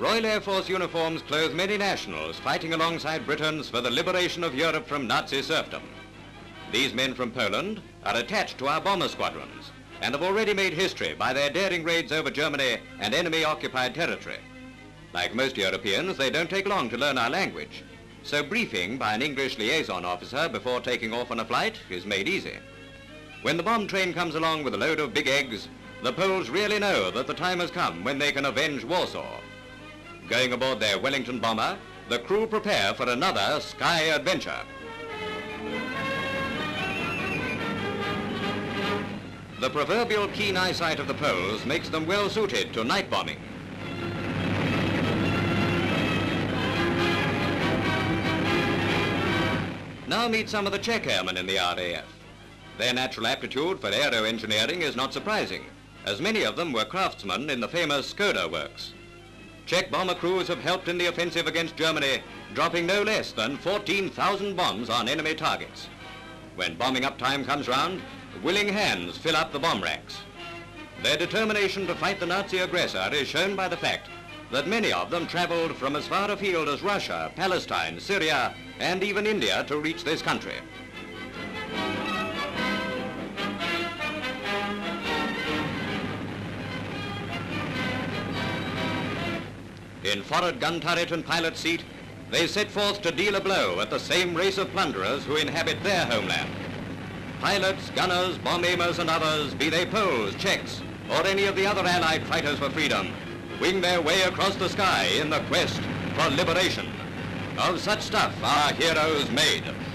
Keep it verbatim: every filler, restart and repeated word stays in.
Royal Air Force uniforms clothe many nationals fighting alongside Britons for the liberation of Europe from Nazi serfdom. These men from Poland are attached to our bomber squadrons and have already made history by their daring raids over Germany and enemy-occupied territory. Like most Europeans, they don't take long to learn our language, so briefing by an English liaison officer before taking off on a flight is made easy. When the bomb train comes along with a load of big eggs, the Poles really know that the time has come when they can avenge Warsaw. Going aboard their Wellington bomber, the crew prepare for another sky adventure. The proverbial keen eyesight of the Poles makes them well suited to night bombing. Now meet some of the Czech airmen in the R A F. Their natural aptitude for aero engineering is not surprising, as many of them were craftsmen in the famous Skoda works. Czech bomber crews have helped in the offensive against Germany, dropping no less than fourteen thousand bombs on enemy targets. When bombing up time comes round, willing hands fill up the bomb racks. Their determination to fight the Nazi aggressor is shown by the fact that many of them traveled from as far afield as Russia, Palestine, Syria, and even India to reach this country. In forward gun turret and pilot seat, they set forth to deal a blow at the same race of plunderers who inhabit their homeland. Pilots, gunners, bomb aimers and others, be they Poles, Czechs, or any of the other Allied fighters for freedom, wing their way across the sky in the quest for liberation. Of such stuff our heroes made.